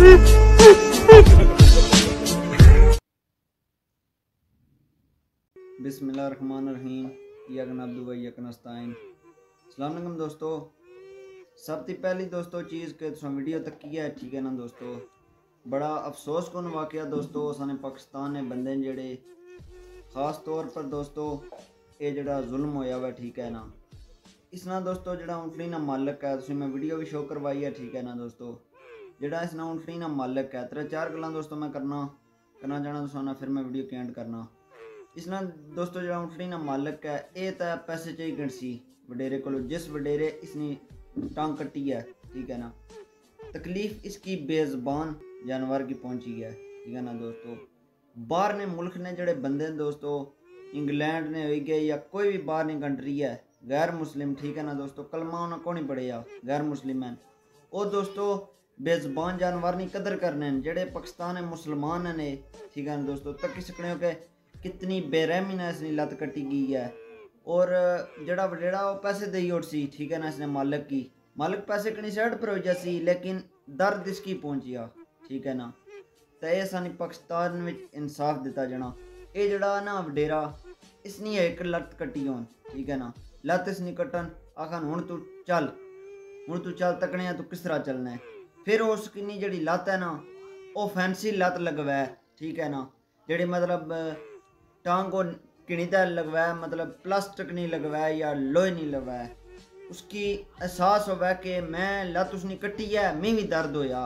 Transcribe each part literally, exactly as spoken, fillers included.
بسم اللہ الرحمن الرحیم یا نعبد و یا نستعین۔ السلام علیکم دوستو، سب تی پہلی دوستو چیز کہ تساں ویڈیو تک کیا ہے، ٹھیک ہے نا دوستو۔ بڑا افسوس کن واقعہ دوستو سانے پاکستان نے بندے جڑے خاص طور پر دوستو اے جڑا ظلم ہویا ہوا، ٹھیک ہے نا۔ اس نا دوستو جڑا اونٹنی نا مالک ہے، تسی میں ویڈیو بھی شو کروائی ہے، ٹھیک ہے نا دوستو۔ جڑا اس نا اونٹنی نا مالک ہے، ترے چار گلاں دوستو میں کرنا کرنا جانا تساں پھر میں ویڈیو کینڈ کرنا۔ اس نا دوستو جڑا اونٹنی نا مالک ہے، اے تا پیسے چاہی گنسی وڈیرے کولو، جس وڈیرے اس نے ٹانگ کٹی ہے، ٹھیک ہے نا۔ تکلیف اس کی بے زبان جانور کی پہنچی ہے، ٹھیک ہے نا دوستو۔ باہر نے ملک نے جڑے بندے دوستو، انگلینڈ نے ہوئی گئے یا کوئی بھی باہر نہیں کنٹری ہے، غیر مسلم، ٹھیک ہے نا دوستو، کلمہ انہوں کو نہیں پڑے یا غیر مسلم ہیں، او دوستو بے زبان جانور نہیں قدر کرنے ہیں۔ جڑے پاکستان مسلمان ہیں، ٹھیک ہے نا دوستو، تک کس کنے ہو کہ کتنی بے رحمی نے اس نے لت کٹی گئی ہے، اور جڑا وڈیڑا وہ پیسے دئی اٹھ سی، ٹھیک ہے نا، اس نے مالک کی مالک پیسے کنی سیڈ پر ہو جاسی، لیکن درد اس کی پہنچیا، ٹھیک ہے نا۔ تو یہ سانی پاکستان میں انصاف دیتا جنا، اے جڑا نا وڈیرا اس نے ایک لت کٹی ہون، ٹھیک ہے نا، لت اس نے کٹن آخان ہون تو چل ہون تو چل تکنے ہیں تو کس طرح چلنا ہے، پھر اس کنی جڑی لت ہے نا وہ فینسی لت لگوائے، ٹھیک ہے نا، جڑی مطلب ٹانگ کو کنی تے لگوائے، مطلب پلاسٹک نہیں لگوائے یا لوہے نہیں لگوائے، اس کی احساس ہوئے کہ میں لت اس نے کٹی ہے، میں بھی درد ہویا۔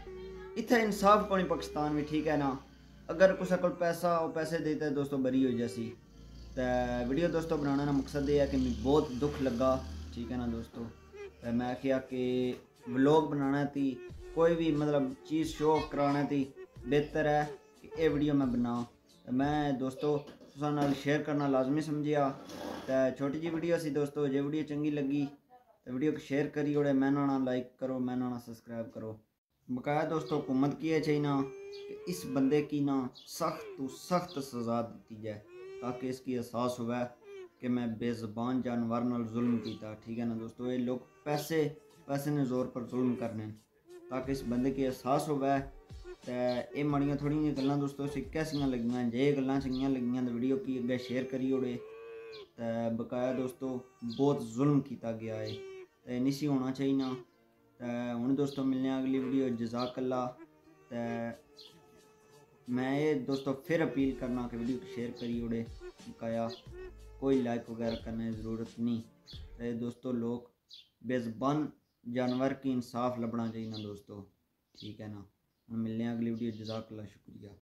اتھا انصاف کو نہیں پاکستان میں، ٹھیک ہے نا۔ اگر کسا کل پیسہ وہ پیسے دیتا ہے دوستو بری ہو جاسی۔ تو ویڈیو دوستو بنانا نا مقصد یہ ہے کہ میں بہت دکھ لگا، ٹھیک ہے نا دوستو۔ میں کیا کہ ولاگ بنانا تھی، کوئی بھی مطلب چیز شو کرانا تھی، بہتر ہے کہ اے ویڈیو میں بنا میں دوستو تساں نال شیئر کرنا لازمی سمجھیا۔ تو چھوٹی جی ویڈیو سی دوستو، جے ویڈیو چنگی لگی تو ویڈیو کو شیئر کری اوڑے، میں نہ لائک کرو، میں نہ سبسکرائب کرو۔ بقایا دوستو حکومت کی ہے چاہیے کہ اس بندے کی نا سخت تو سخت سزا دیتی جائے، تاکہ اس کی احساس ہوئے کہ میں بے زبان جانور نال ظلم کیتا، ٹھیک ہے نا دوستو۔ یہ لوگ پیسے پیسے نے زور پر ظلم کرنے، تاکہ اس بندے کی احساس ہوئے۔ تو یہ ماڑیاں تھوڑی جی گلاں دوستو سکھیا سیاں لگیاں، جے گلاں چنگیاں لگیاں تو ویڈیو کی اگے شیئر کری اوڑے۔ تو بقایا دوستو بہت ظلم کیتا گیا ہے، تو نہیں سی ہونا چاہیے نا۔ تو ہن دوستو ملنے اگلی ویڈیو، جزاک اللہ۔ تو میں یہ دوستو پھر اپیل کرنا کہ ویڈیو کو شیئر کری اوڑے، بقایا کوئی لائک وغیرہ کرنے کی ضرورت نہیں۔ تو دوستو لوگ بے زبان جانور کی انصاف لبنا چاہیے نا دوستو، ٹھیک ہے نا۔ ہم ملنے اگلی ویڈیو، جزاک اللہ، شکریہ۔